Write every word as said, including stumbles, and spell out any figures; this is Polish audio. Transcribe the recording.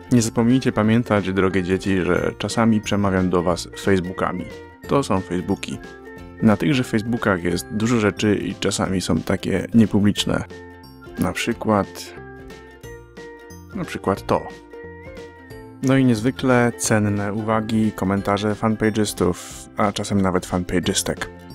Nie zapomnijcie pamiętać, drogie dzieci, że czasami przemawiam do was Facebookami. To są Facebooki. Na tychże Facebookach jest dużo rzeczy i czasami są takie niepubliczne. Na przykład... Na przykład to. No i niezwykle cenne uwagi, komentarze fanpagestów, a czasem nawet fanpagestek.